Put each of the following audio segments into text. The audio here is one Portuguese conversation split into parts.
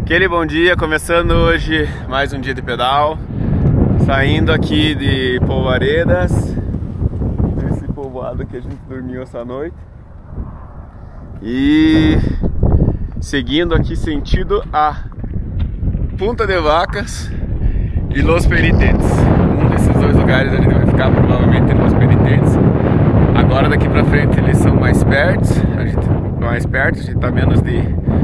Aquele bom dia, começando hoje mais um dia de pedal, saindo aqui de Polvaredas, esse povoado que a gente dormiu essa noite, e seguindo aqui sentido a Punta de Vacas e Los Penitentes. Um desses dois lugares a gente vai ficar provavelmente em Los Penitentes. Agora daqui pra frente eles são mais perto, a gente tá menos de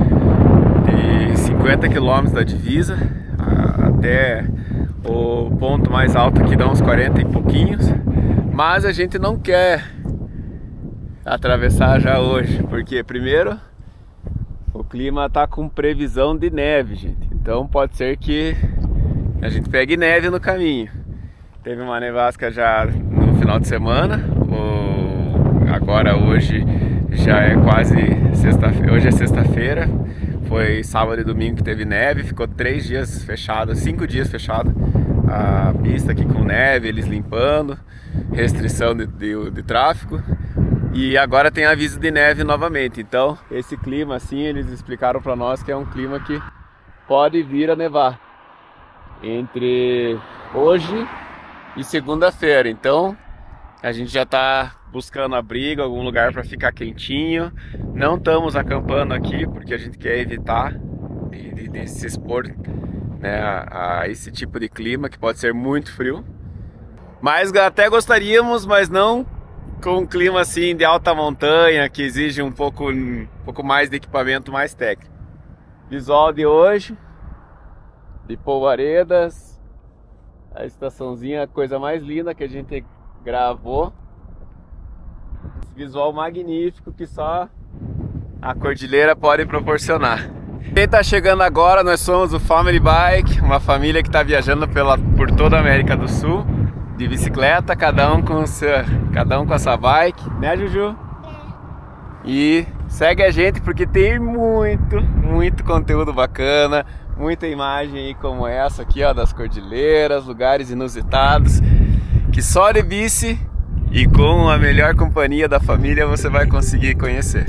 50 km da divisa, até o ponto mais alto aqui dá uns 40 e pouquinhos, mas a gente não quer atravessar já hoje, porque primeiro o clima tá com previsão de neve, gente, então pode ser que a gente pegue neve no caminho. Teve uma nevasca já no final de semana, agora hoje já é quase sexta-feira, hoje é sexta-feira. Foi sábado e domingo que teve neve, ficou 3 dias fechado, 5 dias fechado a pista aqui com neve, eles limpando, restrição de tráfego, e agora tem aviso de neve novamente. Então esse clima assim, eles explicaram para nós que é um clima que pode vir a nevar entre hoje e segunda-feira. Então a gente já está buscando abrigo, algum lugar para ficar quentinho. Não estamos acampando aqui porque a gente quer evitar de se expor, né, a esse tipo de clima que pode ser muito frio. Mas até gostaríamos, mas não com um clima assim de alta montanha que exige um pouco mais de equipamento mais técnico. Visual de hoje de Polvaredas, a estaçãozinha, a coisa mais linda que a gente gravou. Visual magnífico que só a cordilheira pode proporcionar. Quem está chegando agora, nós somos o Family Bike, uma família que está viajando por toda a América do Sul de bicicleta, cada um com a sua bike, né, Juju? E segue a gente porque tem muito conteúdo bacana, muita imagem aí como essa aqui, ó, das cordilheiras, lugares inusitados que só de bici e com a melhor companhia da família você vai conseguir conhecer.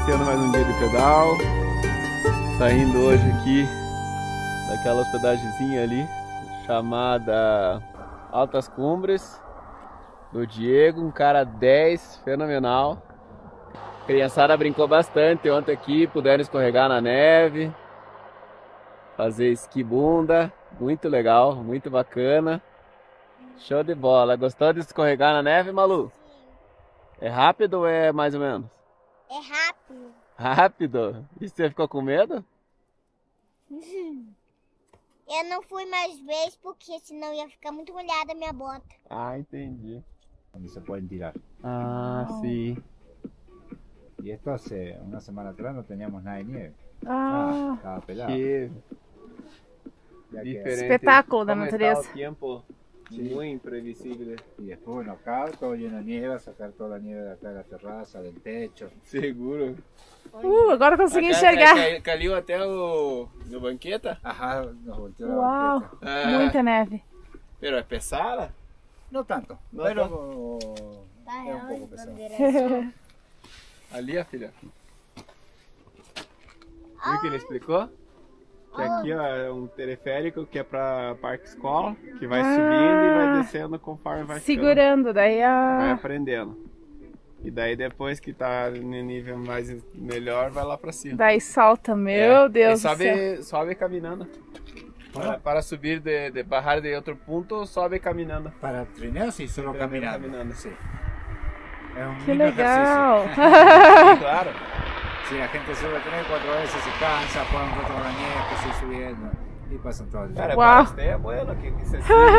iniciando mais um dia de pedal. Saindo hoje aqui daquela hospedagemzinha ali, chamada Altas Cumbres, do Diego, um cara 10, fenomenal. A criançada brincou bastante ontem aqui, puderam escorregar na neve, fazer esqui bunda, muito legal, muito bacana. Show de bola. Gostou de escorregar na neve, Malu? É rápido ou é mais ou menos? É rápido. Rápido? E você ficou com medo? Eu não fui mais vezes porque senão ia ficar muito molhada a minha bota. Ah, entendi. Donde se pueden tirar. Ah, sim. Y esto hace una semana atrás no teníamos nada de nieve. Estaba pelado. Que Ya que- diferente. Espetáculo da Como natureza. está o tempo muy imprevisível. Y después, bueno, acá todo lleno de nieve, sacar toda la nieve de acá de la terraza, del techo. Seguro. Agora eu consegui Acá enxergar. caiu até o banqueta. Ajá, nos volteó la Uau, banqueta. muita neve. Pero es pesada. No tanto, No pero es un poco pesado. Ali, a filha. Viu que ele explicou? Que aqui ó, é um teleférico que é pra parque escola, que vai subindo e vai descendo conforme vai ficando. Segurando, daí Vai a... aprendendo. E daí depois que tá no nível mais melhor, vai lá pra cima. Daí salta, meu Deus do céu. Sobe caminando. Para subir de bajar de outro ponto, sobe caminando. Para trineo sí, solo Trineo caminando. Sí. Es un Que lindo legal. Sim, claro. Si la gente sube 3 o 4 veces, se cansa, juega un rato con la nieve, que sigue subiendo y pasan todo el día. Cara, Uau. você é bueno que você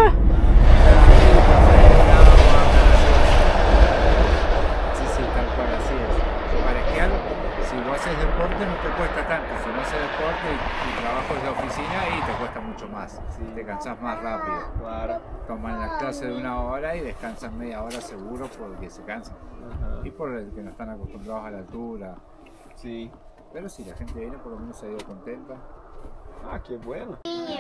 Sí, tal cual, así es. Para esquiar, si vos haces deporte no te cuesta tanto. Si no haces deporte y trabajas de oficina, ahí te cuesta mucho más. Te cansás más rápido. Claro. Toman la clase de 1 hora y descansan media hora seguro porque se cansan. Y por el que no están acostumbrados a la altura. Sim. Pero si la gente viene, por lo menos se ha ido contenta. Ah, que bueno.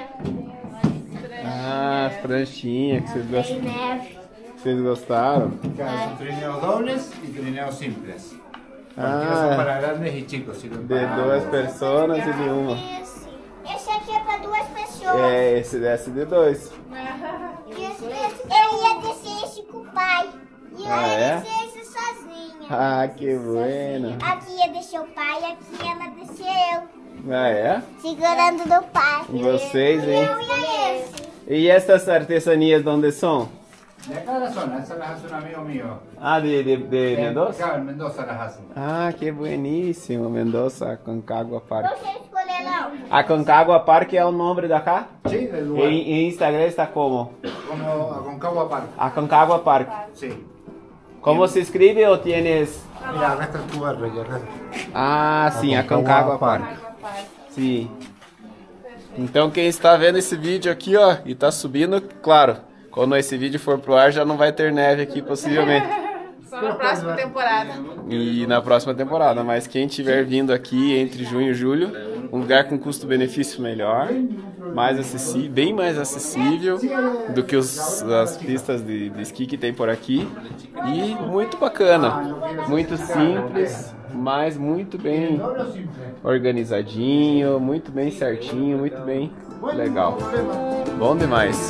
Ah, as pranchinhas que vocês gostaram. Claro, son trineos dobles y trineos simples. Ah. Porque son para grandes y chicos. Sirven De para duas ambos. personas e de uma. Esse aqui é pra 2 pessoas. É, esse desce de 2. Eu ia descer esse com o pai. E eu Ah, ia é? descer esse sozinha. Ah, que bueno. Aqui ia descer o pai, aqui ela descer eu. Ah, é? Segurando do pai. Vocês, hein? Eu ia esse. E essas artesanias de onde são? De acá de la zona, esas las hace un amigo mío. Ah, de Mendoza? Claro, en Mendoza las hacen. Ah, que bueníssimo. Mendoza, Aconcagua Park. Você escolher não. Aconcagua Park é o nome da cá? Sí, del lugar. Em Instagram está como? Como Aconcagua Park. Aconcagua Park. Sí. Como se escreve ou tienes? Mira, acá está tu barrio y acá. Ah, sim, Aconcagua Park. Sim. Então quem está vendo esse vídeo aqui, ó, e tá subindo, claro, quando esse vídeo for pro ar já não vai ter neve aqui possivelmente. Só na próxima temporada. E na próxima temporada, mas quem estiver vindo aqui entre junho e julho, um lugar com custo-benefício melhor, mais acessível, bem mais acessível do que as pistas de esqui que tem por aqui, e muito bacana, muito simples, mas muito bem organizadinho, muito bem certinho, muito bem legal. Bom demais.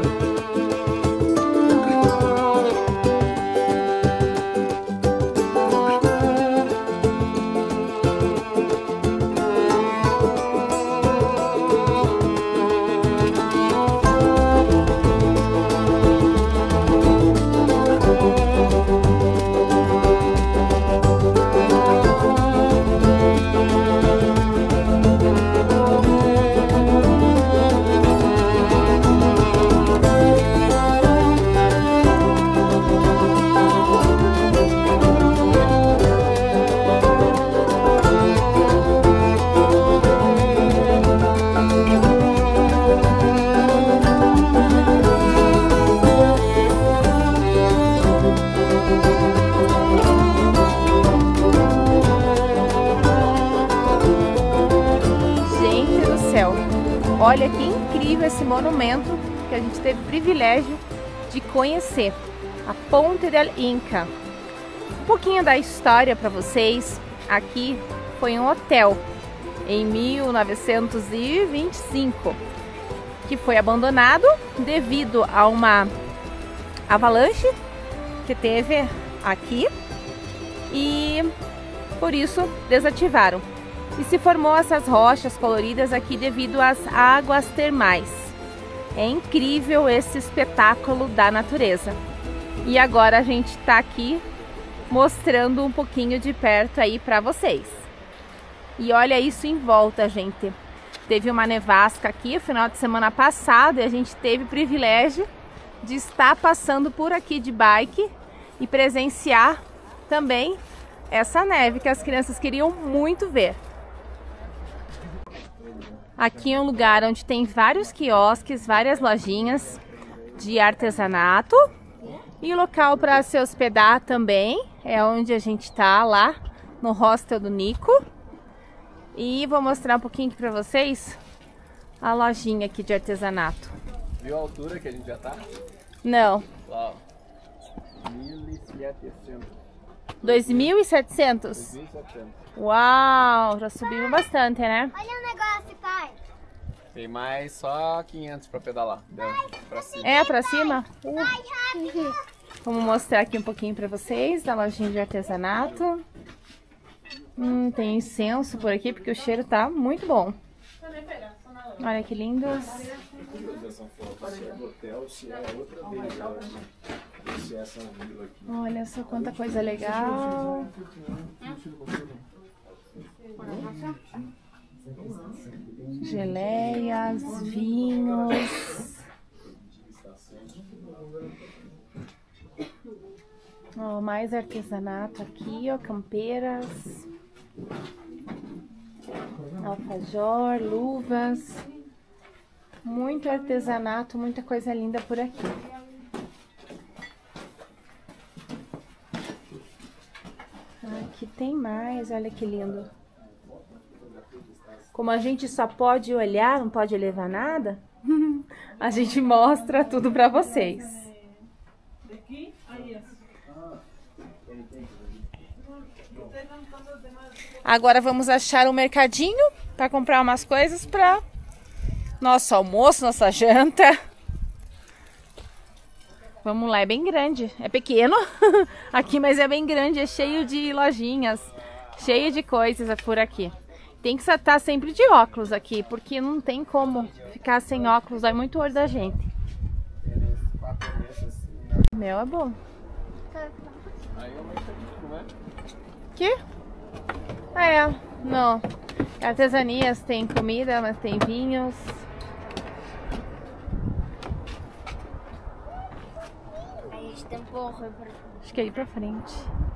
Olha que incrível esse monumento que a gente teve o privilégio de conhecer, a Ponte del Inca. Um pouquinho da história para vocês. aqui foi um hotel em 1925, que foi abandonado devido a uma avalanche que teve aqui e por isso desativaram. E se formou essas rochas coloridas aqui devido às águas termais. É incrível esse espetáculo da natureza. E agora a gente está aqui mostrando um pouquinho de perto aí para vocês. E olha isso em volta, gente. Teve uma nevasca aqui no final de semana passado e a gente teve o privilégio de estar passando por aqui de bike e presenciar também essa neve que as crianças queriam muito ver. Aqui é um lugar onde tem vários quiosques, várias lojinhas de artesanato e local para se hospedar também. É onde a gente está lá no hostel do Nico. E vou mostrar um pouquinho aqui para vocês a lojinha aqui de artesanato. Viu a altura que a gente já tá? Não. Uau. 1.700. 2.700? 2.700. Uau, já subimos bastante, né? Olha o negócio, pai. Tem mais só 500 para pedalar. Pra cima. É, pra cima? Vai rápido. Vamos mostrar aqui um pouquinho pra vocês da lojinha de artesanato. Tem incenso por aqui porque o cheiro tá muito bom. Olha que lindos. Olha só quanta coisa legal. Geleias, vinhos. Ó, mais artesanato aqui, ó, campeiras, alfajor, luvas. Muito artesanato, muita coisa linda por aqui. Aqui tem mais, olha que lindo. Como a gente só pode olhar, não pode levar nada, a gente mostra tudo pra vocês. Agora vamos achar um mercadinho para comprar umas coisas para nosso almoço, nossa janta. Vamos lá, é bem grande, é pequeno aqui, mas é bem grande, é cheio de lojinhas, cheio de coisas por aqui. Tem que estar sempre de óculos aqui, porque não tem como ficar sem óculos, dói muito o olho da gente. Mel é bom. Que? Ah, é. Não. Artesanias, tem comida, mas tem vinhos. Acho que é ir pra frente.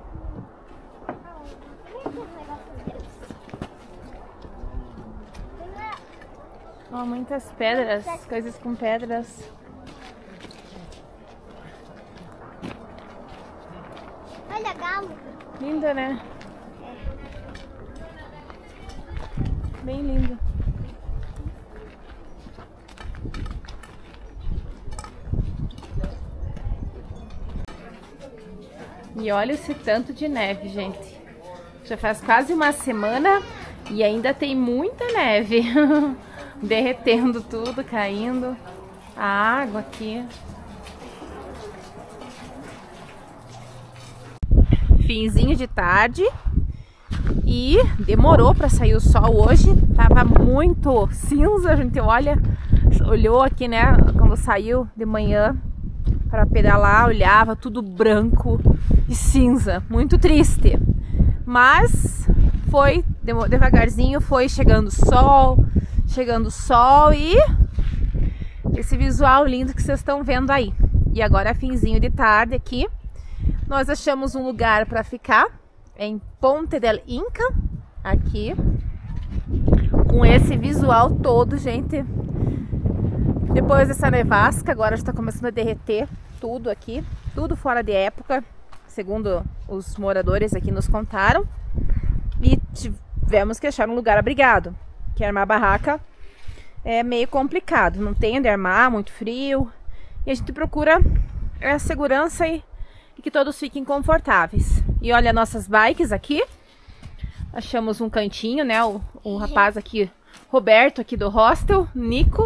Ó, muitas pedras, coisas com pedras. Olha, galo. Lindo, né? Bem lindo. E olha esse tanto de neve, gente. Já faz quase uma semana e ainda tem muita neve. Derretendo tudo, caindo. A água aqui. Finzinho de tarde. E demorou para sair o sol hoje. Tava muito cinza, a gente olhou aqui, né, quando saiu de manhã para pedalar, olhava tudo branco e cinza, muito triste. Mas foi devagarzinho, foi chegando o sol e esse visual lindo que vocês estão vendo aí. E agora finzinho de tarde aqui, nós achamos um lugar para ficar em Ponte del Inca, aqui, com esse visual todo, gente. Depois dessa nevasca, agora está começando a derreter tudo aqui, tudo fora de época, segundo os moradores aqui nos contaram. E tivemos que achar um lugar abrigado, que armar barraca é meio complicado, não tem onde armar, muito frio. E a gente procura a segurança e que todos fiquem confortáveis. E olha nossas bikes aqui, Achamos um cantinho, né? O rapaz aqui, Roberto, aqui do hostel Nico,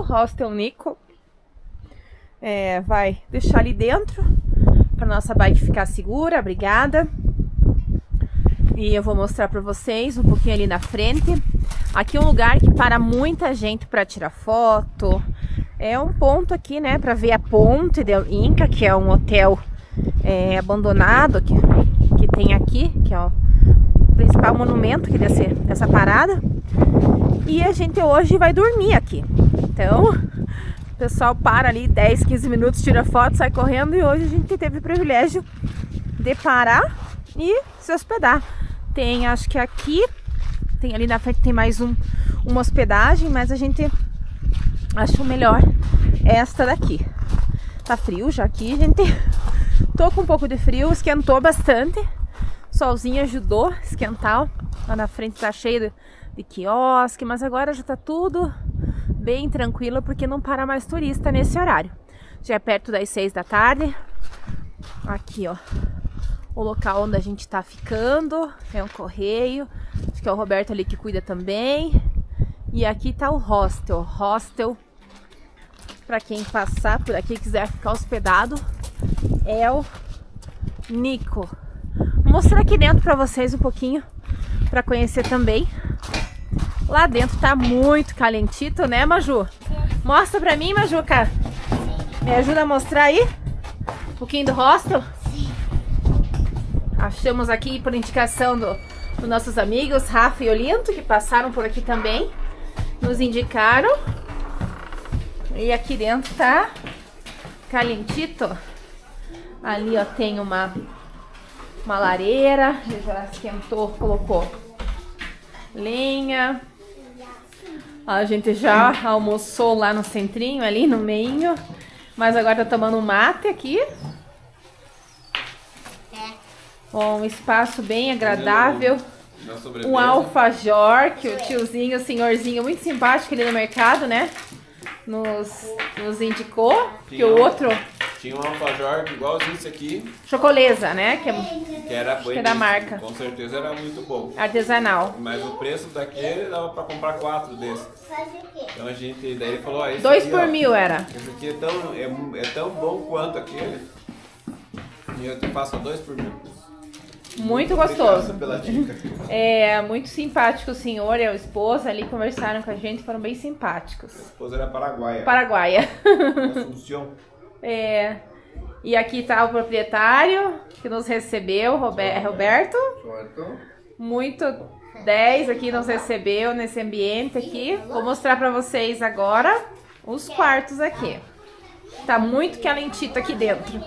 vai deixar ali dentro para nossa bike ficar segura. Obrigada. E eu vou mostrar para vocês um pouquinho ali na frente. Aqui é um lugar que para muita gente para tirar foto. É um ponto aqui, né, para ver a Ponte del Inca, que é um hotel abandonado que tem aqui, que é o principal monumento aqui dessa parada. E a gente hoje vai dormir aqui. Então, o pessoal para ali 10, 15 minutos, tira foto, sai correndo. E hoje a gente teve o privilégio de parar e se hospedar. Tem, acho que aqui, tem ali na frente, tem mais uma hospedagem, mas a gente achou melhor esta daqui. Tá frio já aqui, gente. Tô com um pouco de frio, esquentou bastante. Solzinho ajudou a esquentar. Lá na frente tá cheio de quiosque, mas agora já tá tudo bem tranquilo, porque não para mais turista nesse horário. Já é perto das 6 da tarde. Aqui, ó, o local onde a gente tá ficando. É um correio. Acho que é o Roberto ali que cuida também. E aqui tá o hostel. Hostel, para quem passar por aqui e quiser ficar hospedado, é o Nico. Vou mostrar aqui dentro para vocês um pouquinho, para conhecer também. Lá dentro tá muito calentito, né, Maju? Mostra pra mim, Majuca. Me ajuda a mostrar aí um pouquinho do hostel. Achamos aqui por indicação dos nossos amigos Rafa e Olinto, que passaram por aqui também. Nos indicaram. E aqui dentro tá calentito. Ali, ó, tem uma lareira. Ele já esquentou, colocou lenha. A gente já almoçou lá no centrinho, ali no meio. Mas agora tá tomando um mate aqui. Um espaço bem agradável. Um alfajor que o tiozinho, o senhorzinho muito simpático ali no mercado, né? Nos indicou. Que o outro... Tinha um alfajor igualzinho esse aqui. Chocoleza, né? Que era que é da marca. Com certeza era muito bom. Artesanal. Mas o preço daquele dava pra comprar 4 desses. Então a gente, daí ele falou, esse 2 aqui, por ó, 1.000 era. Esse aqui é tão bom quanto aquele. E eu te passo 2 por 1.000. Muito gostoso. Pela dica. É muito simpático o senhor e a esposa ali conversaram com a gente, foram bem simpáticos. A esposa era paraguaia. Paraguaia. Assunção. E aqui tá o proprietário que nos recebeu, Roberto. Muito 10 aqui nos recebeu nesse ambiente aqui. Vou mostrar pra vocês agora os quartos aqui. Tá muito calentito aqui dentro.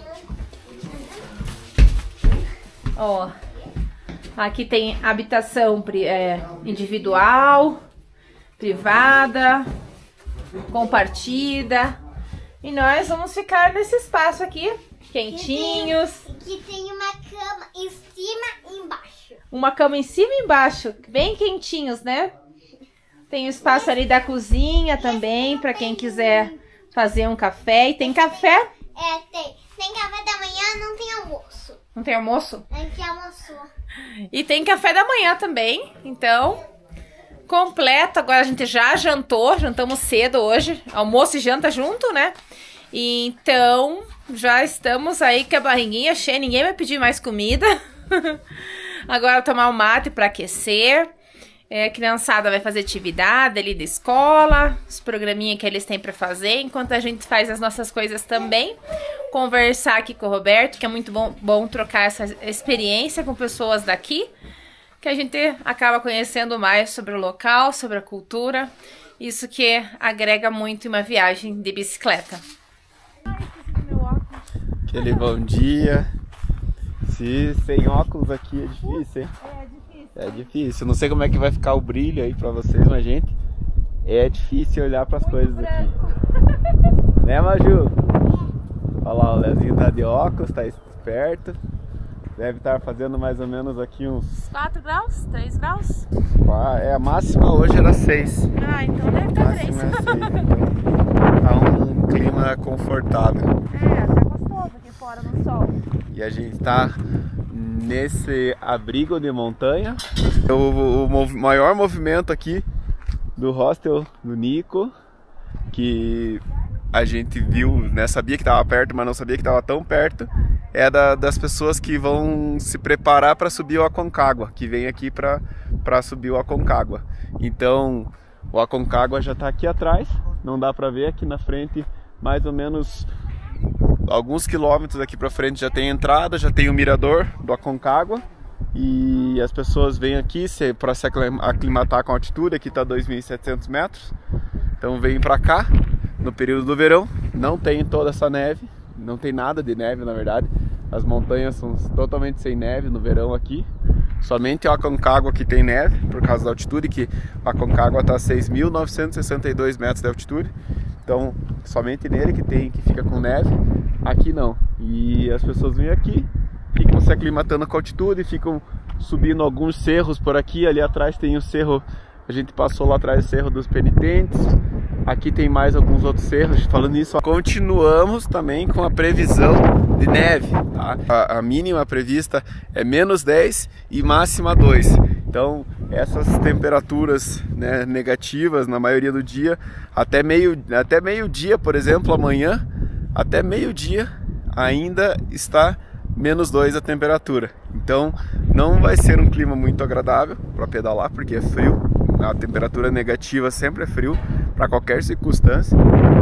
Ó, aqui tem habitação individual, privada, compartida. E nós vamos ficar nesse espaço aqui, quentinhos. Que tem uma cama em cima e embaixo. Uma cama em cima e embaixo, bem quentinhos, né? Tem o espaço ali da cozinha também, para quem quiser fazer um café. E tem café? Tem café da manhã, não tem almoço. Não tem almoço? A gente almoçou. E tem café da manhã também, então... completo. Agora a gente já jantamos cedo hoje, almoço e janta junto, né? E então já estamos aí com a barriguinha cheia, ninguém vai pedir mais comida. Agora tomar um mate para aquecer. A criançada vai fazer atividade ali da escola, os programinha que eles têm para fazer, enquanto a gente faz as nossas coisas também. Conversar aqui com o Roberto, que é muito bom trocar essa experiência com pessoas daqui, que a gente acaba conhecendo mais sobre o local, sobre a cultura. Isso que agrega muito em uma viagem de bicicleta. Aquele bom dia. Se sem óculos aqui é difícil, hein? É difícil. Não sei como é que vai ficar o brilho aí pra vocês, mas gente, é difícil olhar pras coisas aqui. Né, Maju? Olha lá, o Lezinho tá de óculos, tá esperto. Deve estar fazendo mais ou menos aqui uns... 4 graus? 3 graus? A máxima hoje era 6. Ah, então deve estar 3. Máxima é 6, então tá um clima confortável. Tá gostoso aqui fora no sol. E a gente tá nesse abrigo de montanha. O maior movimento aqui do hostel do Nico, que a gente viu, né, sabia que estava perto, mas não sabia que estava tão perto, é das pessoas que vão se preparar para subir o Aconcagua, que vem aqui para subir o Aconcagua. Então, o Aconcagua já está aqui atrás, não dá para ver aqui na frente, mais ou menos alguns quilômetros aqui para frente já tem entrada, já tem o mirador do Aconcagua. E as pessoas vêm aqui para se aclimatar com a altitude. Aqui está 2.700 metros. Então vêm para cá no período do verão. Não tem toda essa neve, não tem nada de neve na verdade. As montanhas são totalmente sem neve no verão aqui. Somente o Aconcagua que tem neve por causa da altitude, que o Aconcagua está a 6.962 metros de altitude. Então somente nele que fica com neve. Aqui não. E as pessoas vêm aqui, ficam se aclimatando com a altitude, ficam subindo alguns cerros por aqui. Ali atrás tem o cerro, a gente passou lá atrás, o Cerro dos Penitentes. Aqui tem mais alguns outros cerros. Falando nisso, continuamos também com a previsão de neve, tá? A mínima prevista é -10 e máxima 2. Então essas temperaturas, né, negativas na maioria do dia, até meio-dia, por exemplo, amanhã, até meio-dia ainda está -2 a temperatura. Então não vai ser um clima muito agradável para pedalar, porque é frio. A temperatura negativa sempre é frio para qualquer circunstância,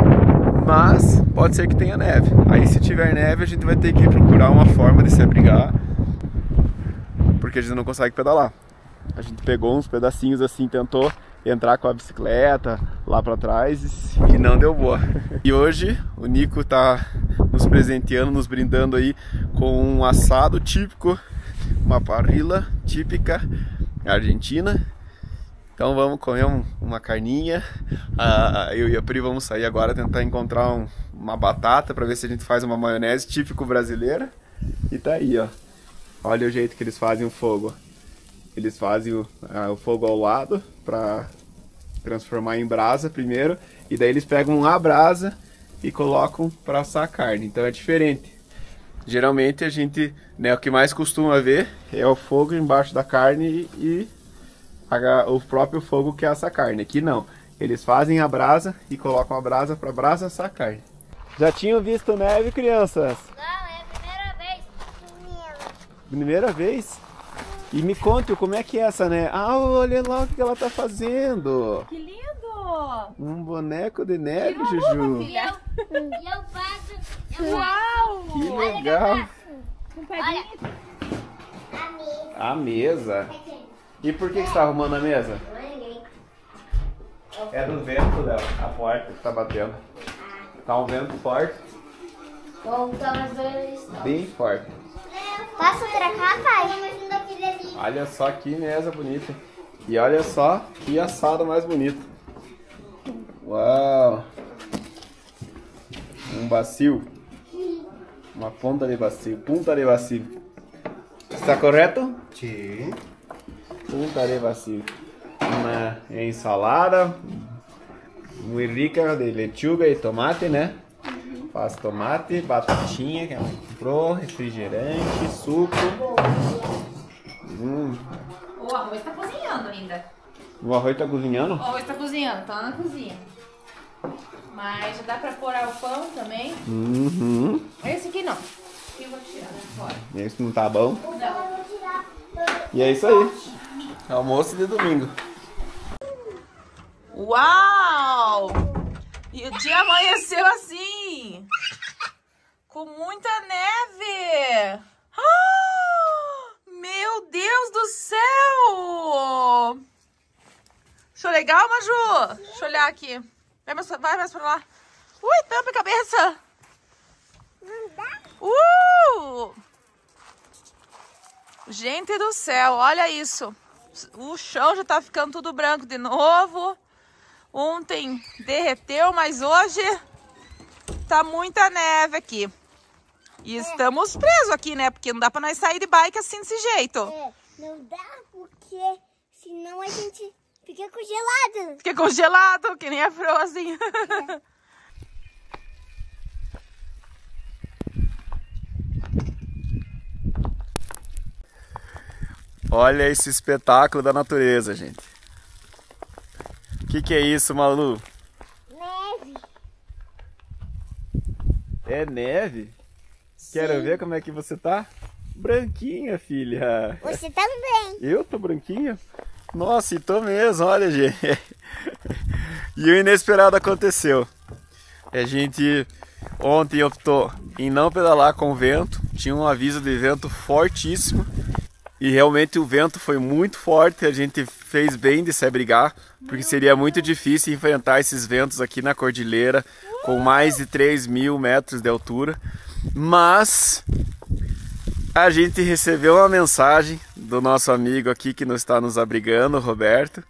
mas pode ser que tenha neve. Aí se tiver neve a gente vai ter que procurar uma forma de se abrigar, porque a gente não consegue pedalar. A gente pegou uns pedacinhos assim, tentou entrar com a bicicleta lá para trás e não deu boa. E hoje o Nico tá nos presenteando, nos brindando aí com um assado típico, uma parrilla típica argentina. Então vamos comer uma carninha. Eu e a Pri vamos sair agora tentar encontrar uma batata para ver se a gente faz uma maionese típico brasileira. E tá aí, ó. Olha o jeito que eles fazem o fogo. Eles fazem o fogo ao lado para transformar em brasa primeiro, e daí eles pegam a brasa e colocam para assar a carne. Então é diferente. Geralmente a gente, né, o que mais costuma ver é o fogo embaixo da carne e o próprio fogo que assa a carne. Aqui não, eles fazem a brasa e colocam a brasa para brasa assar a carne. Já tinham visto neve, crianças? Não, é a primeira vez. Primeira vez? E me conte, como é que é essa, né? Ah, olha lá o que ela tá fazendo. Que lindo! Um boneco de neve, Juju. E eu faço. Uau! Que legal. Um pezinho. A mesa. A mesa. E por que você tá arrumando a mesa? É do vento dela, a porta que tá batendo. Tá um vento forte. Bem forte. Posso trocar, pai? Olha só que mesa bonita. E olha só que assado mais bonito. Uau! Um bacio. Uma ponta de bacio. Punta de bacio. Está correto? Sim. Punta de bacio. Uma ensalada muito rica de lechuga e tomate, né? Faz tomate, batatinha que ela comprou, refrigerante, suco. O arroz tá cozinhando ainda. O arroz tá cozinhando? O arroz tá cozinhando, tá na cozinha. Mas já dá pra pôr o pão também. Uhum. Esse aqui não. Esse eu vou tirar fora. Esse não tá bom? Não. E é isso aí. Almoço de domingo. Uau! E o dia amanheceu assim, com muita neve. Ah, meu Deus do céu! Achou legal, Maju? Deixa eu olhar aqui. Vai mais pra lá. Ui, tampa a cabeça. Gente do céu, olha isso. O chão já tá ficando tudo branco de novo. Ontem derreteu, mas hoje tá muita neve aqui. E estamos presos aqui, né? Porque não dá pra nós sair de bike assim desse jeito. É, não dá porque senão a gente fica congelado. Fica congelado, que nem a Frozen. Olha esse espetáculo da natureza, gente. O que é isso, Malu? Neve. É neve? Sim. Quero ver como é que você tá. Branquinha, filha. Você também. Eu tô branquinha? Nossa, e tô mesmo, olha, gente. E o inesperado aconteceu. A gente ontem optou em não pedalar com vento. Tinha um aviso de vento fortíssimo. E realmente o vento foi muito forte. A gente fez bem de se abrigar, porque seria muito difícil enfrentar esses ventos aqui na cordilheira, com mais de 3.000 metros de altura. Mas a gente recebeu uma mensagem do nosso amigo aqui que nos está nos abrigando, o Roberto,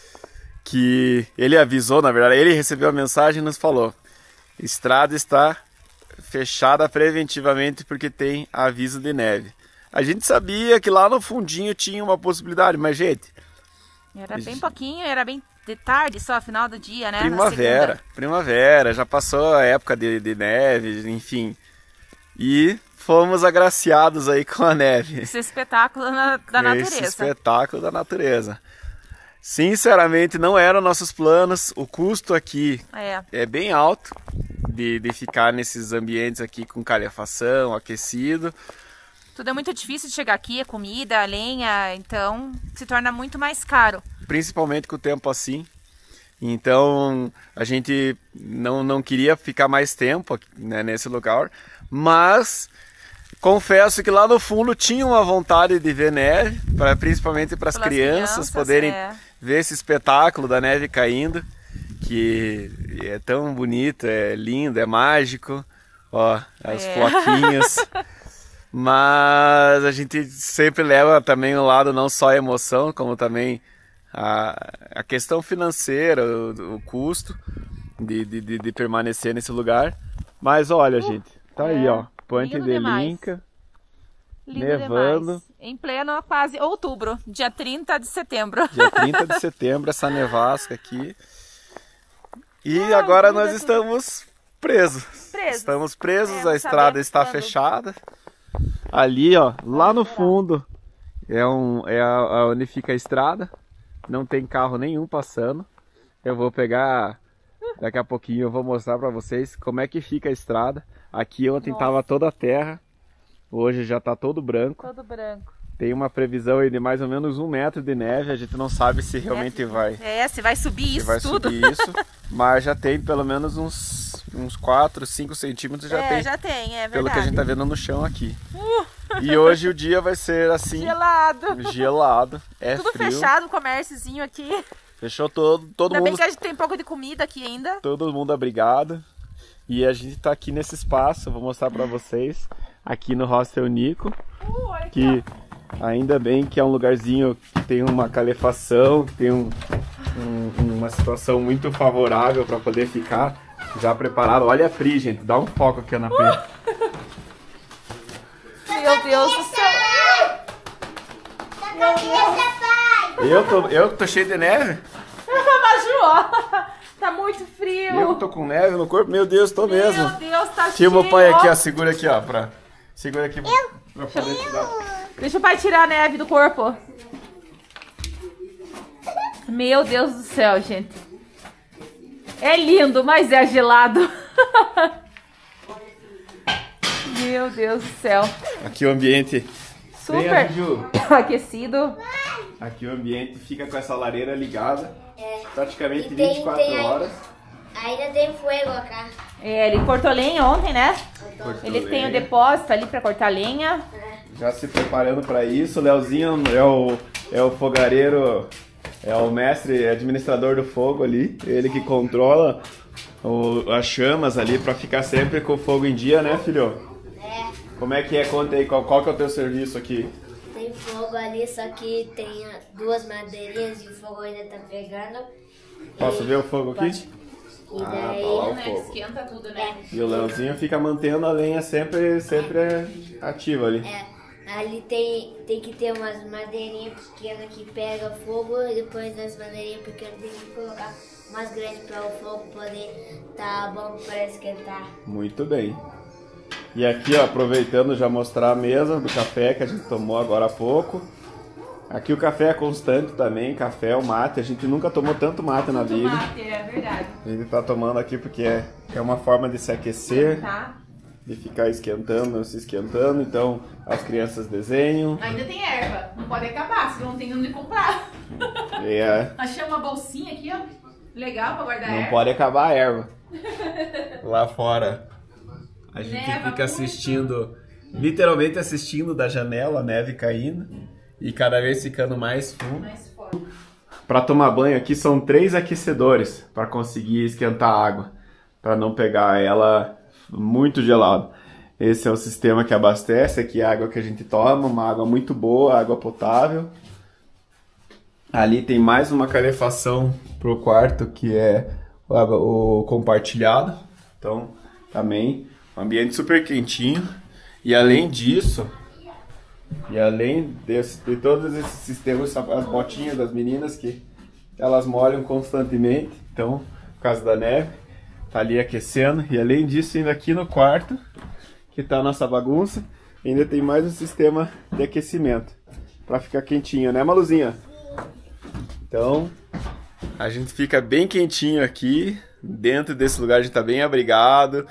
que ele avisou, na verdade, ele recebeu a mensagem e nos falou: estrada está fechada preventivamente porque tem aviso de neve. A gente sabia que lá no fundinho tinha uma possibilidade, mas gente... Era bem pouquinho, era bem de tarde só, final do dia, né? Primavera, já passou a época de neve, enfim. E fomos agraciados aí com a neve. Esse espetáculo da natureza. Esse espetáculo da natureza. Sinceramente, não eram nossos planos. O custo aqui é bem alto de ficar nesses ambientes aqui com calefação, aquecido. Tudo é muito difícil de chegar aqui, a comida, a lenha, então se torna muito mais caro. Principalmente com o tempo assim. Então a gente não queria ficar mais tempo, né, nesse lugar, mas confesso que lá no fundo tinha uma vontade de ver neve, principalmente para as crianças poderem ver esse espetáculo da neve caindo, que é tão bonito, é lindo, é mágico, ó, as floquinhas. Mas a gente sempre leva também o lado não só a emoção, como também a questão financeira, o custo de permanecer nesse lugar. Mas olha, gente, tá aí, ó, Ponte de Linca, nevando. Demais. Em pleno quase outubro, dia 30 de setembro. Dia 30 de setembro, essa nevasca aqui. E agora nós estamos presos. Estamos presos, a estrada está fechada. Ali, ó, lá no fundo é onde fica a estrada. Não tem carro nenhum passando. Eu vou pegar, daqui a pouquinho eu vou mostrar pra vocês como é que fica a estrada. Aqui ontem tava toda a terra, hoje já tá todo branco. Todo branco. Tem uma previsão aí de mais ou menos 1 metro de neve. A gente não sabe se realmente vai. Se vai subir isso tudo. Subir isso, mas já tem pelo menos uns 4, 5 centímetros já tem. Já tem, é verdade. Pelo que a gente tá vendo no chão aqui. E hoje o dia vai ser assim... Gelado. É tudo frio. Fechado, o comérciozinho aqui. Fechou todo Ainda mundo... bem que a gente tem um pouco de comida aqui ainda. Todo mundo abrigado. E a gente tá aqui nesse espaço, vou mostrar pra vocês. Aqui no Hostel Nico. Que ainda bem que é um lugarzinho que tem uma calefação, que tem uma situação muito favorável pra poder ficar já preparado. Olha a Pri, gente. Dá um foco aqui na Pri. Meu Deus do céu! Eu tô cheio de neve? Maju, tá muito frio! Eu tô com neve no corpo? Meu Deus, tô mesmo! Meu Deus, tá cheio! Tira o meu pai aqui, ó. Segura aqui, ó. Segura aqui pra poder tirar. Deixa o pai tirar a neve do corpo. Meu Deus do céu, gente. É lindo, mas é gelado. Meu Deus do céu. Aqui o ambiente super aquecido. Aqui o ambiente fica com essa lareira ligada. Praticamente 24 horas. Ainda tem fogo acá. Ele cortou lenha ontem, né? Ele tem o depósito ali pra cortar lenha. Já se preparando para isso. O Leozinho é o fogareiro, é o mestre administrador do fogo ali. Ele que controla as chamas ali para ficar sempre com o fogo em dia, né, filho? Como é que é? Conta aí, qual que é o teu serviço aqui? Tem fogo ali, só que tem 2 madeirinhas e o fogo ainda tá pegando. Posso ver o fogo aqui? E daí tá lá o fogo. Esquenta tudo, né? E o Leozinho fica mantendo a lenha sempre ativa ali. Ali tem que ter umas madeirinhas pequenas que pegam fogo e depois das madeirinhas pequenas tem que colocar umas grandes para o fogo poder tá bom para esquentar. Muito bem. E aqui, ó, aproveitando já mostrar a mesa do café que a gente tomou agora há pouco. Aqui o café é constante também, café, o mate. A gente nunca tomou tanto mate na vida. Mate, é verdade. A gente tá tomando aqui porque é uma forma de se aquecer, Tá. de ficar esquentando, se esquentando. Então as crianças desenham. Ainda tem erva, não pode acabar, senão não tem onde comprar. Achei uma bolsinha aqui, ó. Legal pra guardar erva. Não pode acabar a erva. Lá fora a gente Neva fica assistindo, literalmente assistindo da janela a neve caindo e cada vez ficando mais fundo. Mais forte. Para tomar banho aqui são 3 aquecedores para conseguir esquentar a água, para não pegar ela muito gelada. Esse é o sistema que abastece aqui a água que a gente toma, uma água muito boa, água potável. Ali tem mais uma calefação pro quarto que é o compartilhado. Então, também um ambiente super quentinho. E além disso, e além de todos esses sistemas, as botinhas das meninas que elas molham constantemente. Então, por causa da neve, tá ali aquecendo. E além disso, ainda aqui no quarto, que tá a nossa bagunça, ainda tem mais um sistema de aquecimento para ficar quentinho, né, Maluzinha? Então, a gente fica bem quentinho aqui, dentro desse lugar a gente tá bem abrigado,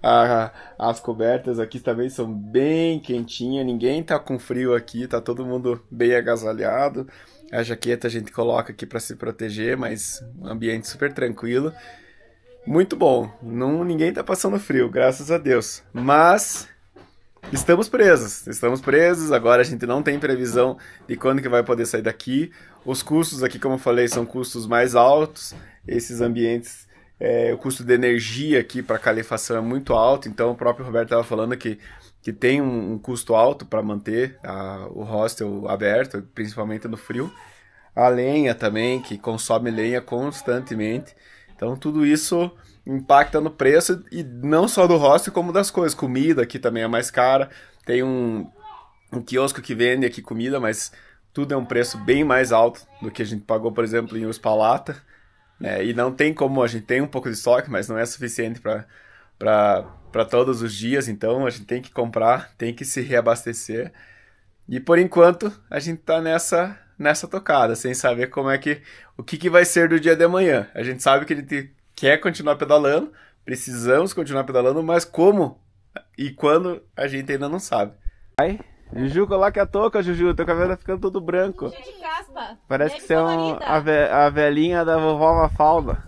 as cobertas aqui também são bem quentinhas, ninguém tá com frio aqui, tá todo mundo bem agasalhado, a jaqueta a gente coloca aqui para se proteger, mas um ambiente super tranquilo, muito bom, ninguém tá passando frio, graças a Deus, mas estamos presos, agora a gente não tem previsão de quando que vai poder sair daqui. Os custos aqui, como eu falei, são custos mais altos, esses ambientes, o custo de energia aqui para calefação é muito alto, então o próprio Roberto estava falando que tem um custo alto para manter o hostel aberto, principalmente no frio. A lenha também, que consome lenha constantemente, então tudo isso impacta no preço, e não só do hostel, como das coisas. Comida aqui também é mais cara, tem um quiosco que vende aqui comida, mas tudo é um preço bem mais alto do que a gente pagou, por exemplo, em Uspallata, né? E não tem como, a gente tem um pouco de estoque, mas não é suficiente para todos os dias, então a gente tem que comprar, tem que se reabastecer. E por enquanto a gente tá nessa tocada, sem saber o que vai ser do dia de amanhã. A gente sabe que a gente quer continuar pedalando, precisamos continuar pedalando, mas como e quando a gente ainda não sabe. Juju, coloca a touca, Juju, teu cabelo tá ficando todo branco. Cheio de caspa. Parece que você é a velhinha da vovó Mafalda.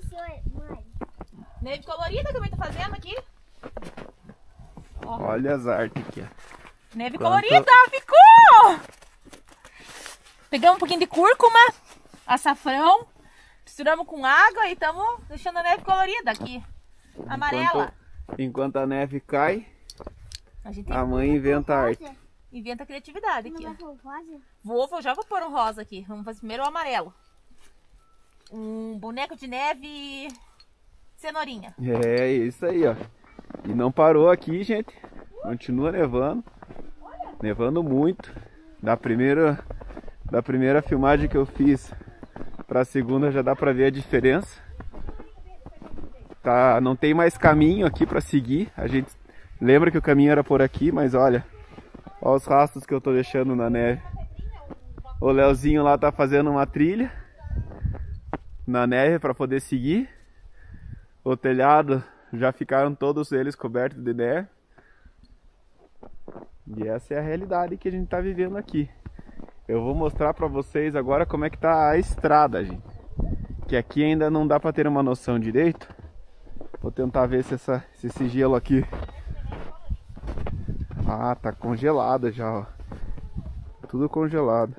Neve colorida que a mãe tá fazendo aqui. Olha as artes aqui, ó. Neve colorida, ficou! Pegamos um pouquinho de cúrcuma, açafrão, misturamos com água e estamos deixando a neve colorida aqui. Amarela. Enquanto a neve cai, a mãe inventa a arte. Inventa a criatividade aqui. Rosa? Já vou pôr um rosa aqui. Vamos fazer primeiro o amarelo. Um boneco de neve cenourinha. É isso aí, ó. E não parou aqui, gente. Continua nevando. Nevando muito. Da primeira filmagem que eu fiz para a segunda já dá pra ver a diferença. Tá, não tem mais caminho aqui para seguir. A gente lembra que o caminho era por aqui, mas olha os rastros que eu tô deixando na neve. O Leozinho lá tá fazendo uma trilha na neve para poder seguir. O telhado já ficaram todos eles cobertos de neve. E essa é a realidade que a gente tá vivendo aqui. Eu vou mostrar para vocês agora como é que tá a estrada, gente. Que aqui ainda não dá para ter uma noção direito. Vou tentar ver se esse gelo aqui... Ah, tá congelada já, ó. Tudo congelado.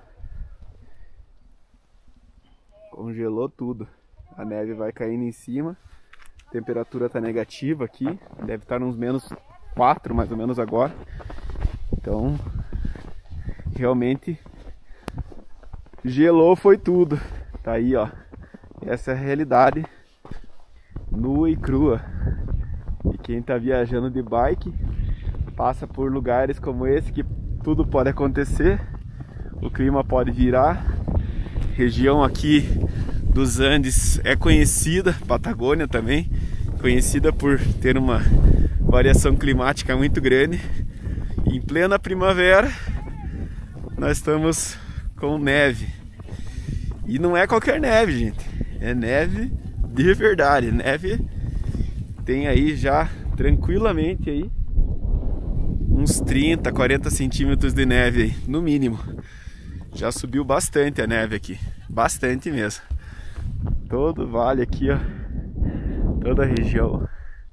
Congelou tudo. A neve vai caindo em cima. A temperatura tá negativa aqui. Deve estar uns -4 mais ou menos agora. Então, realmente gelou foi tudo. Tá aí, ó. Essa é a realidade nua e crua. E quem tá viajando de bike passa por lugares como esse que tudo pode acontecer. O clima pode virar. Região aqui dos Andes é conhecida, Patagônia também, conhecida por ter uma variação climática muito grande. Em plena primavera, nós estamos com neve. E não é qualquer neve, gente. É neve de verdade. Neve tem aí já tranquilamente aí uns 30, 40 centímetros de neve aí, no mínimo. Já subiu bastante a neve aqui. Bastante mesmo. Todo o vale aqui, ó. Toda a região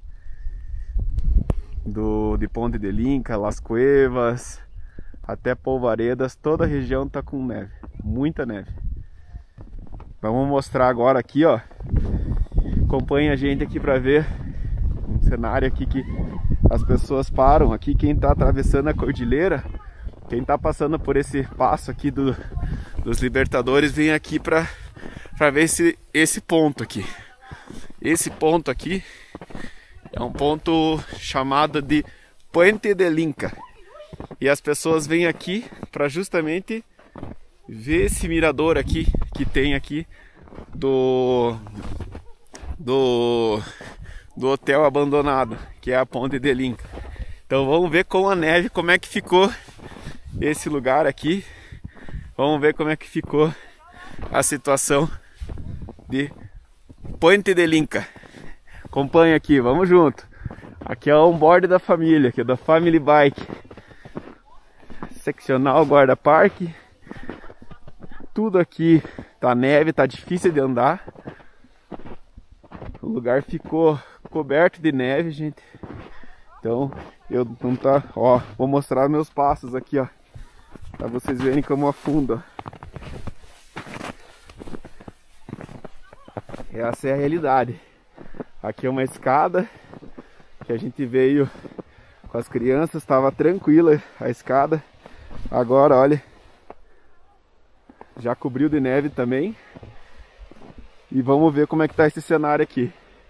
de Ponte del Inca, Las Cuevas, até Polvaredas, toda a região tá com neve, muita neve. Vamos mostrar agora aqui, ó. Acompanha a gente aqui para ver um cenário aqui que as pessoas param aqui, quem tá atravessando a cordilheira, quem tá passando por esse passo aqui dos Libertadores, vem aqui para ver esse ponto aqui. Esse ponto aqui é um ponto chamado de Puente del Inca. E as pessoas vêm aqui para justamente ver esse mirador aqui que tem aqui do hotel abandonado, que é a Ponte del Inca. Então vamos ver com a neve como é que ficou esse lugar aqui. Vamos ver como é que ficou a situação de Puente del Inca. Acompanha aqui, vamos junto. Aqui é o onboard da família, aqui é da Family Bike. Seccional Guarda Parque. Tudo aqui tá neve, tá difícil de andar. O lugar ficou coberto de neve, gente. Então, eu não tá, ó, vou mostrar meus passos aqui, ó, para vocês verem como afunda. Essa é a realidade. Aqui é uma escada que a gente veio com as crianças, estava tranquila a escada. Agora, olha, já cobriu de neve também. E vamos ver como é que tá esse cenário aqui.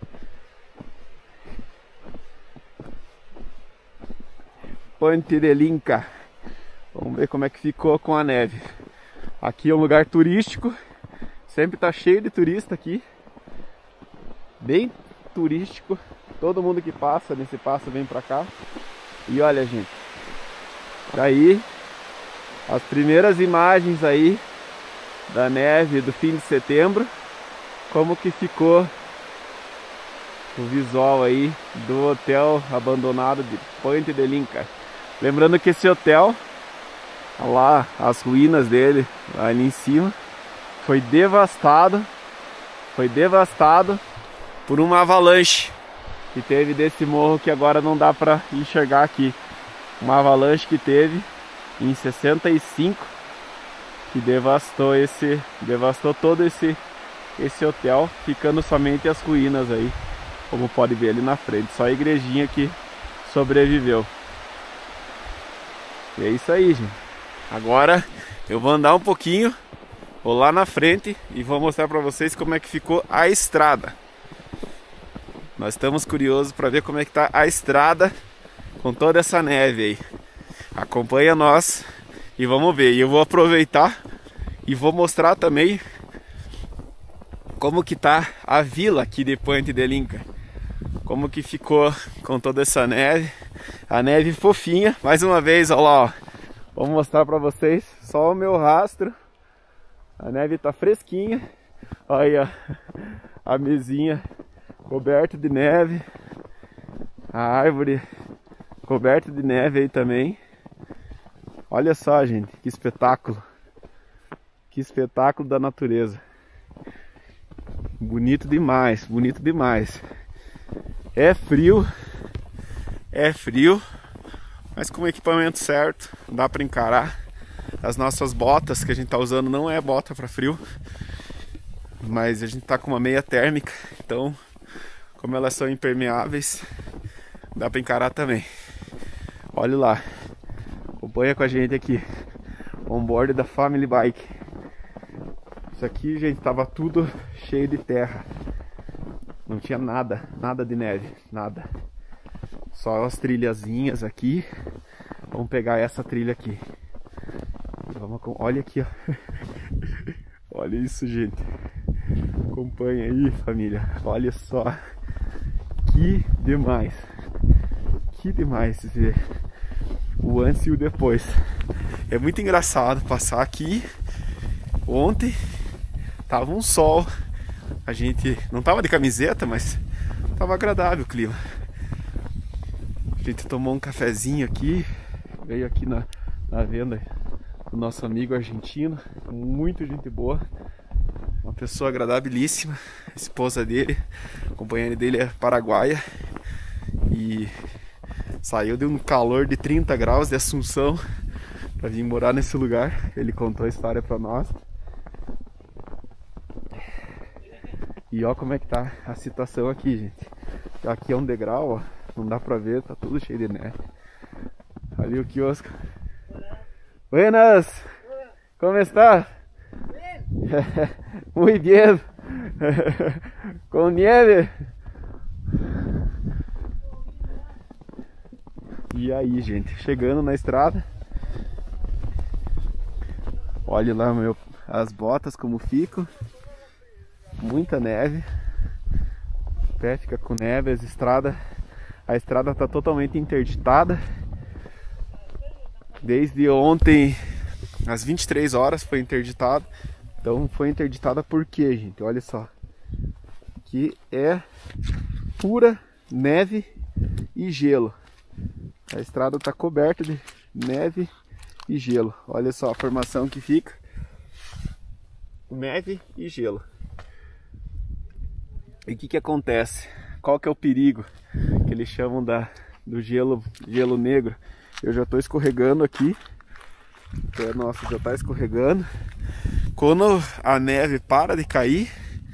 Puente del Inca. Vamos ver como é que ficou com a neve. Aqui é um lugar turístico. Sempre tá cheio de turista aqui. Bem turístico. Todo mundo que passa nesse passo vem pra cá. E olha, gente, daí as primeiras imagens aí da neve do fim de setembro. Como que ficou o visual aí do hotel abandonado de Puente del Inca. Lembrando que esse hotel, lá as ruínas dele, lá ali em cima, foi devastado por uma avalanche que teve desse morro que agora não dá para enxergar aqui. Uma avalanche que teve em 65 que devastou todo esse hotel, ficando somente as ruínas aí, como pode ver ali na frente. Só a igrejinha que sobreviveu. E é isso aí, gente. Agora eu vou andar um pouquinho, vou lá na frente e vou mostrar para vocês como é que ficou a estrada. Nós estamos curiosos para ver como é que tá a estrada com toda essa neve aí. Acompanha nós e vamos ver. E eu vou aproveitar e vou mostrar também como que tá a vila aqui de Puente del Inca. Como que ficou com toda essa neve. A neve fofinha. Mais uma vez, olha lá, ó. Vou mostrar para vocês só o meu rastro. A neve tá fresquinha. Olha a mesinha coberta de neve. A árvore coberta de neve aí também. Olha só, gente, que espetáculo. Que espetáculo da natureza. Bonito demais, bonito demais. É frio, mas com o equipamento certo dá para encarar. As nossas botas que a gente tá usando não é bota para frio, mas a gente tá com uma meia térmica, então como elas são impermeáveis, dá para encarar também. Olha lá, acompanha com a gente aqui, onboard da Family Bike. Isso aqui, gente, tava tudo cheio de terra. Não tinha nada de neve, nada. Só as trilhazinhas aqui. Vamos pegar essa trilha aqui. Olha aqui, ó. Olha isso, gente. Acompanha aí, família. Olha só. Que demais. Que demais ver o antes e o depois. É muito engraçado passar aqui Ontem tava um sol, a gente não tava de camiseta, mas tava agradável o clima. A gente tomou um cafezinho aqui, veio aqui na venda do nosso amigo argentino, muito gente boa, uma pessoa agradabilíssima, a esposa dele, a companheira dele é paraguaia e saiu de um calor de 30 graus de Assunção para vir morar nesse lugar. Ele contou a história para nós. E ó como é que tá a situação aqui, gente. Aqui é um degrau, ó, não dá pra ver, tá tudo cheio de neve. Ali o quiosco. Buenas! Como está? Muy bien! Com nieve! E aí, gente, chegando na estrada. Olha lá as botas como ficam. Muita neve. O pé fica com neve, a estrada está totalmente interditada. Desde ontem, às 23 horas, foi interditada. Então foi interditada por quê, gente? Olha só. Aqui é pura neve e gelo. A estrada está coberta de neve e gelo. Olha só a formação que fica. Neve e gelo. E o que acontece? Qual que é o perigo que eles chamam do gelo negro? Eu já estou escorregando aqui. O pé nosso já está escorregando. Quando a neve para de cair,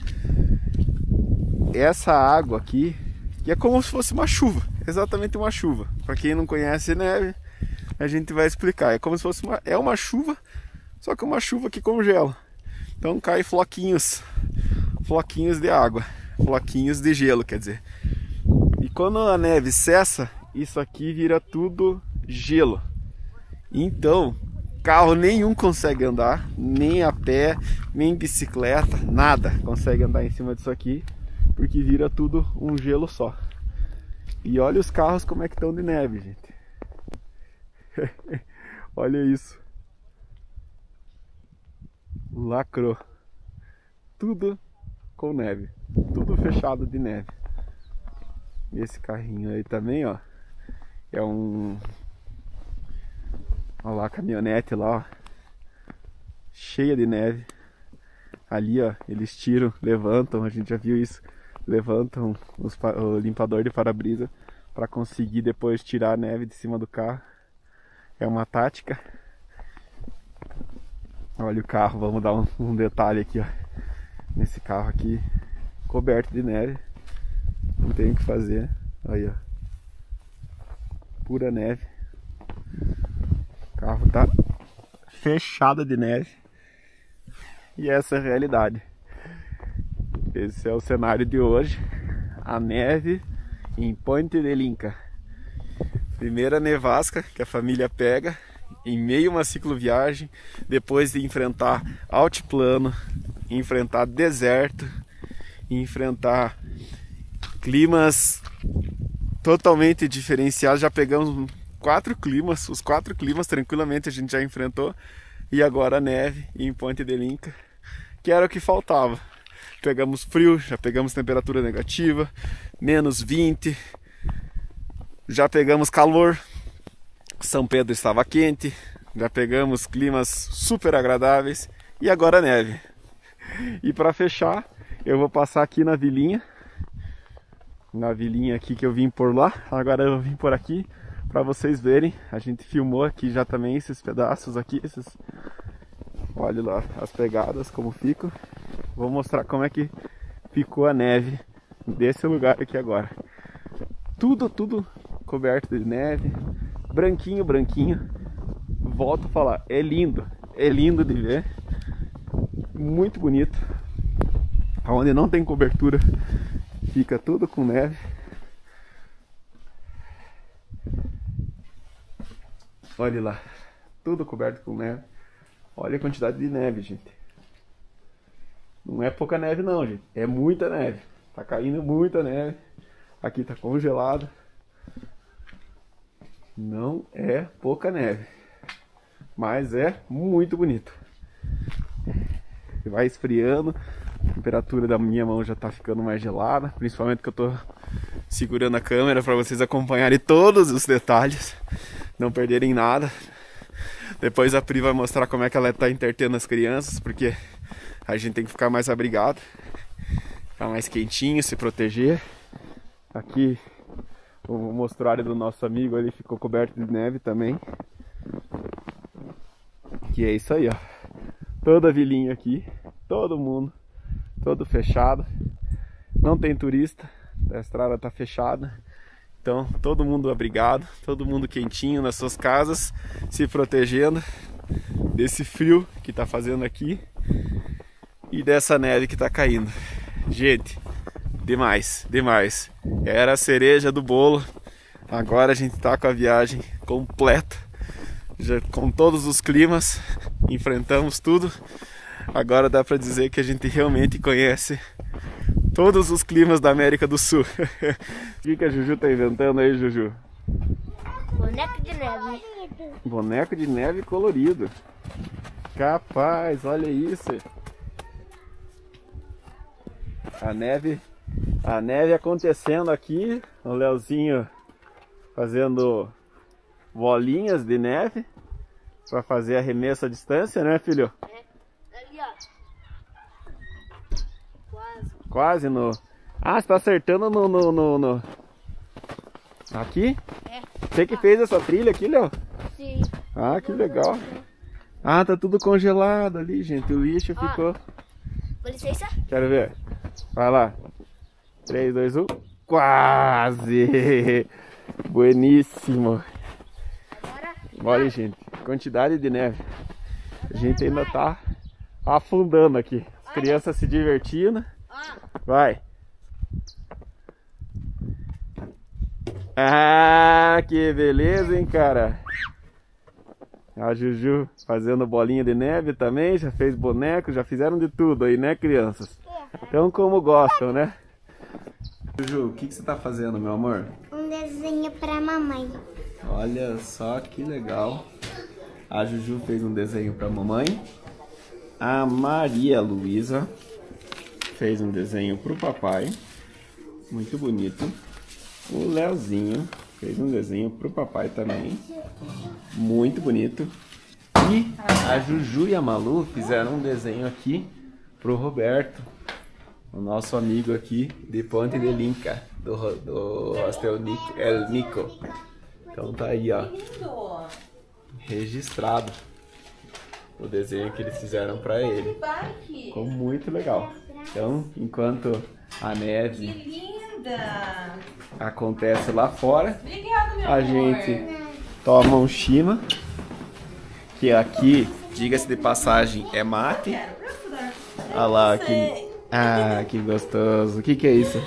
essa água aqui, que é como se fosse uma chuva, exatamente uma chuva. Para quem não conhece neve, a gente vai explicar. É como se fosse uma chuva, só que uma chuva que congela. Então cai floquinhos de água, floquinhos de gelo, quer dizer. E quando a neve cessa, isso aqui vira tudo gelo. Então, carro nenhum consegue andar, nem a pé, nem bicicleta, nada consegue andar em cima disso aqui, porque vira tudo um gelo só. E olha os carros como é que estão de neve, gente. Olha isso. Lacrou. Tudo com neve. Tudo fechado de neve. Esse carrinho aí também, ó. É um... Olha lá a caminhonete lá, ó. Cheia de neve. Ali, ó, eles tiram, levantam, a gente já viu isso. Levantam o limpador de para-brisa para conseguir depois tirar a neve de cima do carro. É uma tática. Olha o carro, vamos dar um detalhe aqui, ó. Nesse carro aqui, coberto de neve. Não tem o que fazer. Aí, ó. Pura neve. O carro tá fechado de neve. E essa é a realidade. Esse é o cenário de hoje. A neve em Ponte del Inca. Primeira nevasca que a família pega em meio a uma cicloviagem, depois de enfrentar altiplano, enfrentar deserto, enfrentar climas totalmente diferenciados. Já pegamos 4 climas, os 4 climas tranquilamente a gente já enfrentou. E agora a neve em Ponte del Inca, que era o que faltava. Pegamos frio, já pegamos temperatura negativa, menos 20, já pegamos calor, São Pedro estava quente, já pegamos climas super agradáveis e agora neve. E para fechar, eu vou passar aqui na vilinha aqui que eu vim por lá, agora eu vim por aqui para vocês verem. A gente filmou aqui já também esses pedaços aqui, olha lá as pegadas como ficam. Vou mostrar como é que ficou a neve desse lugar aqui agora. Tudo coberto de neve, branquinho. Volto a falar, é lindo de ver, muito bonito. Onde não tem cobertura, fica tudo com neve. Olha lá, tudo coberto com neve. Olha a quantidade de neve, gente. Não é pouca neve não, gente. É muita neve. Tá caindo muita neve. Aqui tá congelado. Não é pouca neve. Mas é muito bonito. que vai esfriando. A temperatura da minha mão já tá ficando mais gelada, principalmente que eu tô segurando a câmera para vocês acompanharem todos os detalhes, não perderem nada. Depois a Pri vai mostrar como é que ela tá entretendo as crianças, porque a gente tem que ficar mais abrigado, ficar mais quentinho, se proteger. Aqui o mostruário do nosso amigo ali ficou coberto de neve também. Que é isso aí, ó. Toda a vilinha aqui, todo mundo, todo fechado. Não tem turista, a estrada tá fechada. Então, todo mundo abrigado, todo mundo quentinho nas suas casas, se protegendo desse frio que tá fazendo aqui e dessa neve que tá caindo. Gente, demais, demais. Era a cereja do bolo. Agora a gente tá com a viagem completa, já com todos os climas, enfrentamos tudo. Agora dá pra dizer que a gente realmente conhece todos os climas da América do Sul. O que a Juju tá inventando aí, Juju? Boneco de neve. Boneco de neve colorido. Capaz, olha isso. A neve acontecendo aqui. O Leozinho fazendo bolinhas de neve para fazer arremesso à distância, né, filho? Ali, ó. Quase no... Ah, você tá acertando no... Aqui? É. Você que fez essa trilha aqui, Léo? Sim. Ah, que legal. Ah, tá tudo congelado ali, gente. O lixo ficou... Com licença. Quero ver. Vai lá. 3, 2, 1. Quase! Bueníssimo. Agora. Olha, gente. Quantidade de neve. A gente ainda tá afundando aqui. As crianças se divertindo. Vai. Ah, que beleza, hein, cara. A Juju fazendo bolinha de neve também. Já fez boneco, já fizeram de tudo aí, né, crianças? Então, como gostam, né? Juju, o que você tá fazendo, meu amor? Um desenho pra mamãe. Olha só que legal. A Juju fez um desenho pra mamãe. A Maria Luísa fez um desenho pro papai. Muito bonito. O Leozinho fez um desenho pro papai também. Muito bonito. E a Juju e a Malu fizeram um desenho aqui pro Roberto, o nosso amigo aqui de Ponte de Linca, do Hostel El Nico. Então tá aí, ó, registrado o desenho que eles fizeram pra ele. Ficou muito legal. Então, enquanto a neve acontece lá fora, a gente toma um chima, que aqui, diga-se de passagem, é mate. Olha lá, que gostoso. O que é isso?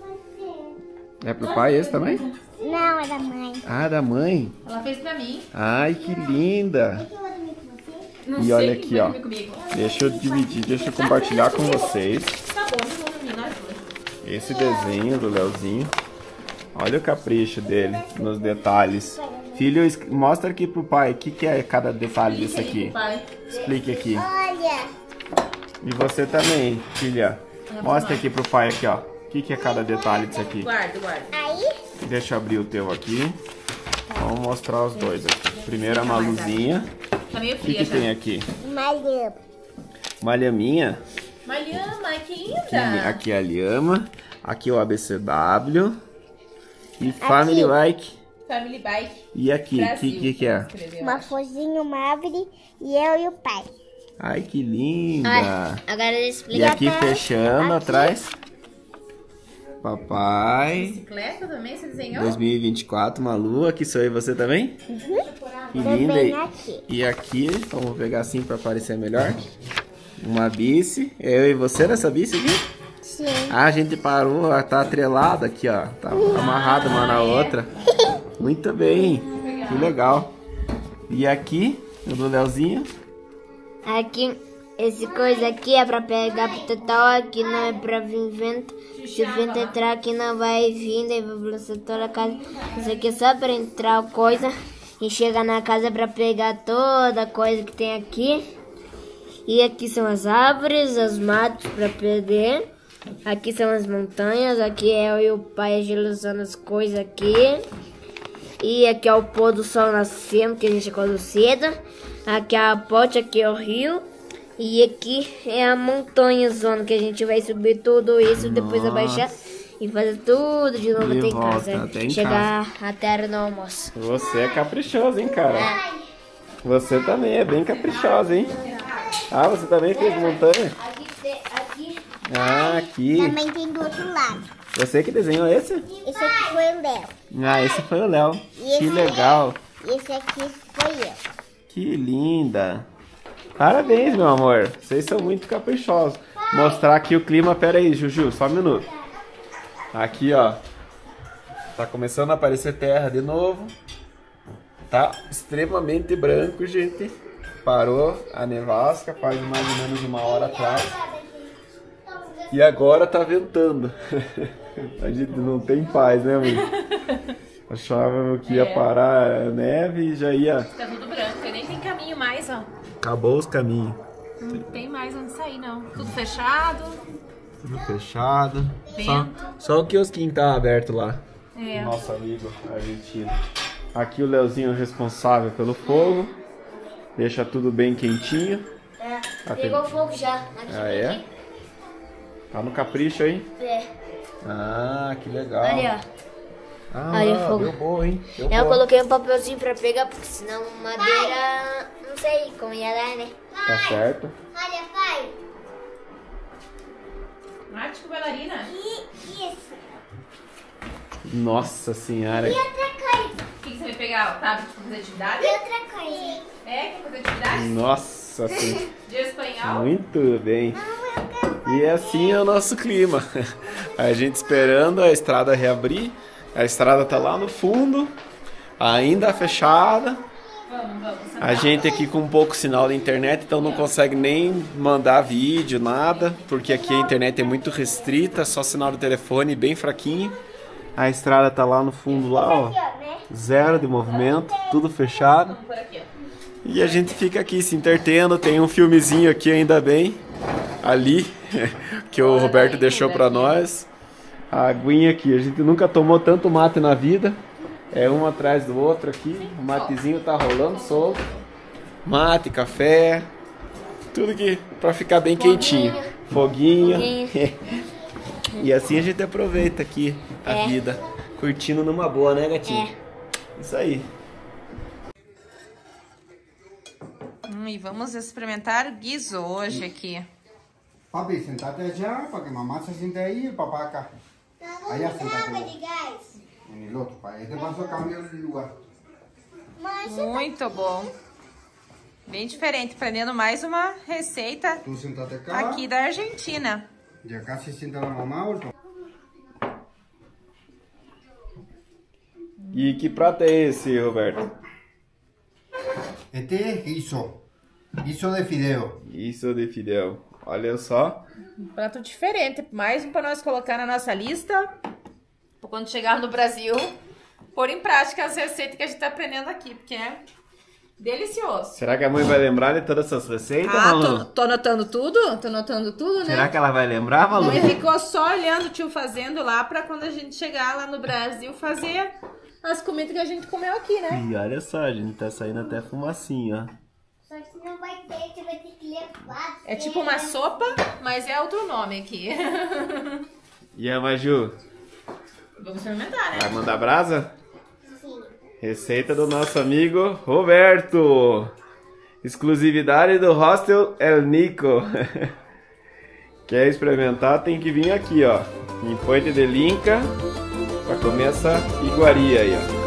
É pro pai esse também? Não, é da mãe. Ah, da mãe? Ela fez pra mim. Ai, que linda. Não E sei olha quem aqui, vai ó. comer comigo. Deixa eu dividir, deixa eu compartilhar com vocês Tá bom, eu vou dormir nós dois. esse desenho do Leozinho. Olha o capricho dele nos detalhes. Filho, mostra aqui pro pai o que é cada detalhe disso aqui. Pai. Explique aqui. Olha. E você também, filha. Mostra aqui pro pai aqui, ó. O que é cada detalhe disso aqui. Guarda. Aí. Deixa eu abrir o teu aqui. Vamos mostrar os dois aqui. Primeiro a Maluzinha. Tá meio O fria que já. tem aqui? Malhama. Uma lhaminha. Mariana, que Aqui, linda. aqui é a lhama. Aqui o ABCW. E Family Bike. Family Bike. E aqui, o Brasil, que é? escreveu, Uma acho. florzinha, uma árvore e eu e o pai. Ai, que linda. Agora eu E explico. aqui fechando atrás. Papai. Bicicleta também, você desenhou? 2024, Malu. Aqui sou eu e você também? Que linda. Também aqui. E aqui, vamos pegar assim para aparecer melhor. Uma bici. Eu e você nessa bici aqui? Sim. Ah, a gente parou, tá atrelada aqui, ó. Tá amarrada uma na outra. Muito bem. Que legal. E aqui, o do Leozinho. Aqui, esse coisa aqui é pra pegar pro total, aqui não é pra vir vento. Se o vento entrar aqui não vai vir, daí vai balançar toda a casa. Isso aqui é só pra entrar coisa e chegar na casa pra pegar toda a coisa que tem aqui. E aqui são as árvores, os matos para perder. Aqui são as montanhas. Aqui é eu e o pai agilizando as coisas aqui. E aqui é o pôr do sol nascendo, que a gente acordou cedo. Aqui é a ponte, aqui é o rio. E aqui é a montanha zona, que a gente vai subir tudo isso, depois abaixar e fazer tudo de novo até em casa. Chegar até a hora do almoço. Você é caprichoso, hein, cara? Você também é bem caprichosa, hein? Ah, você também fez montanha? Aqui. Ah, aqui. Também tem do outro lado. Você que desenhou esse? Esse aqui foi o Léo. Ah, esse foi o Léo. E Que esse legal. E esse aqui foi eu. Que linda. Parabéns, meu amor. Vocês são muito caprichosos. Mostrar aqui o clima. Pera aí, Juju, só um minuto. Aqui, ó. Tá começando a aparecer terra de novo. Tá extremamente branco, gente. Parou a nevasca faz mais ou menos 1 hora atrás. E agora tá ventando. A gente não tem paz, né, amigo? Achava que ia parar a neve e já ia... Tá tudo branco, nem tem caminho mais, ó. Acabou os caminhos. Não tem mais onde sair, não. Tudo fechado. Tudo fechado. Vento. Só o quiosquinho tá aberto lá. É. Nosso amigo argentino. Aqui o Leozinho responsável pelo fogo. Deixa tudo bem quentinho. Pegou fogo já. Aqui, Ah, é? Tá no capricho aí? É. Ah, que legal. Ali, ó. Ah, Aí o fogo. deu boa, hein? Deu Eu boa. coloquei um papelzinho pra pegar, porque senão madeira... Não sei como ia dar, né? Tá certo. Olha, pai. Arte com bailarina. E isso. Nossa senhora. E outra coisa. O que você vai pegar? O tablet pra fazer atividade? E outra coisa. É, quer fazer atividade? Nossa senhora. De espanhol? Muito bem. E assim é o nosso clima. A gente esperando a estrada reabrir. A estrada tá lá no fundo, ainda fechada. Vamos. A gente aqui com pouco sinal da internet, então não consegue nem mandar vídeo, nada, porque aqui a internet é muito restrita, só sinal do telefone bem fraquinho. A estrada tá lá no fundo, lá, ó, zero de movimento, tudo fechado. Por aqui, ó. E a gente fica aqui se entretendo, tem um filmezinho aqui ainda bem, ali, que o Roberto deixou pra nós. A aguinha aqui, a gente nunca tomou tanto mate na vida. É um atrás do outro aqui. O matezinho tá rolando solto. Mate, café, tudo aqui pra ficar bem quentinho. Foguinho. E assim a gente aproveita aqui a vida. Curtindo numa boa, né, gatinho? Isso aí. E vamos experimentar o guiso hoje aqui. Papi, sentate allá para que mamá se siente ahí y el papá acá. Allá sentate vos. Gás. En el otro, para este paso cambio el lugar. Muito bom. Bem diferente, aprendendo mais uma receita Tú sentate acá. aqui da Argentina. Y acá se sienta la mamá o el papá. E que prato é esse, Roberto? Este es guiso. Guiso de fideo. Isso de fidel. Olha só. Um prato diferente, mais um para nós colocar na nossa lista. Pra quando chegar no Brasil, pôr em prática as receitas que a gente tá aprendendo aqui, porque é delicioso. Será que a mãe vai lembrar de todas essas receitas, Ah, Malu? tô anotando tudo? Tô anotando tudo, né? Será que ela vai lembrar, Malu? Não, ele ficou só olhando o tio fazendo lá pra quando a gente chegar lá no Brasil fazer as comidas que a gente comeu aqui, né? E olha só, a gente tá saindo até fumacinho, ó. Só que não vai ter, você vai ter que levar. É tipo uma sopa, mas é outro nome aqui. E a Maju, Vamos experimentar, né? vai mandar brasa? Receita do nosso amigo Roberto. Exclusividade do Hostel El Nico. Quer experimentar, tem que vir aqui, ó. Em Puente del Inca, pra comer essa iguaria aí, ó.